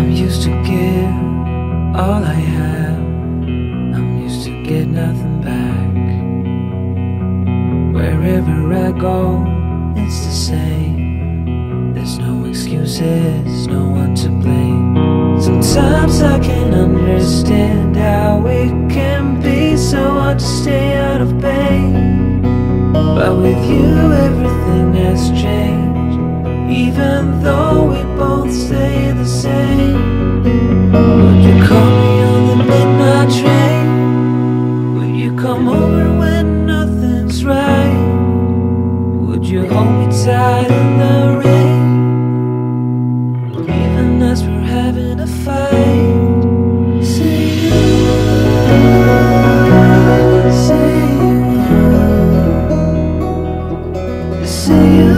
I'm used to give all I have, I'm used to get nothing back. Wherever I go, it's the same. There's no excuses, no one to blame. Sometimes I can't understand how it can be so hard to stay out of pain. But with you everything has changed, even though we both stay the same. Would you call me on the midnight train? Would you come over when nothing's right? Would you hold me tight in the rain, even as we're having a fight? Say you, say you, say you.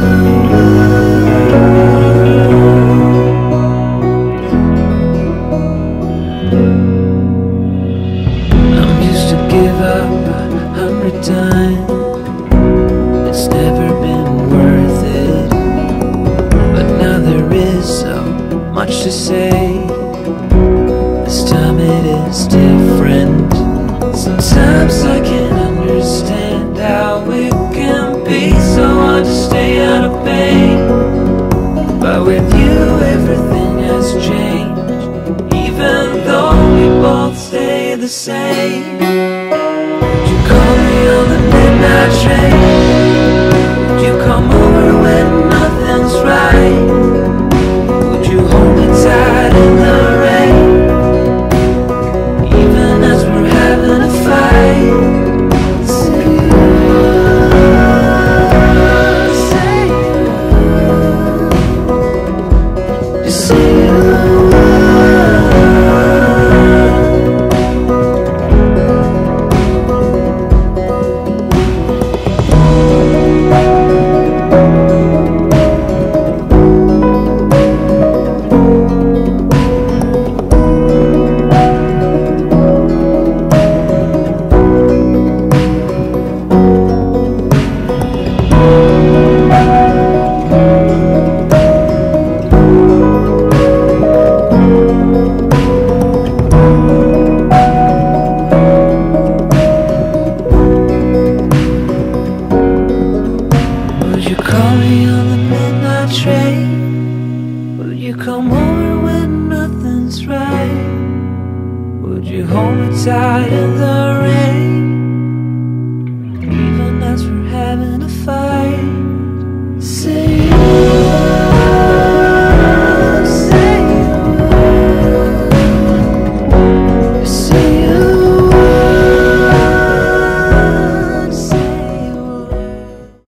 I'm used to give up 100 times, it's never been worth it. But now there is so much to say, this time it is different. Sometimes I can't understand how it can be so hard to stay out of pain. But with you everything has changed, even though we both stay the same. Would you call me on the midnight train? Would you come over when nothing's right? Would you hold me tight in the rain, even as we're having a fight? Say you, say you, just say you. Would you call me on the midnight train? Would you come over when nothing's right? Would you hold me tight in the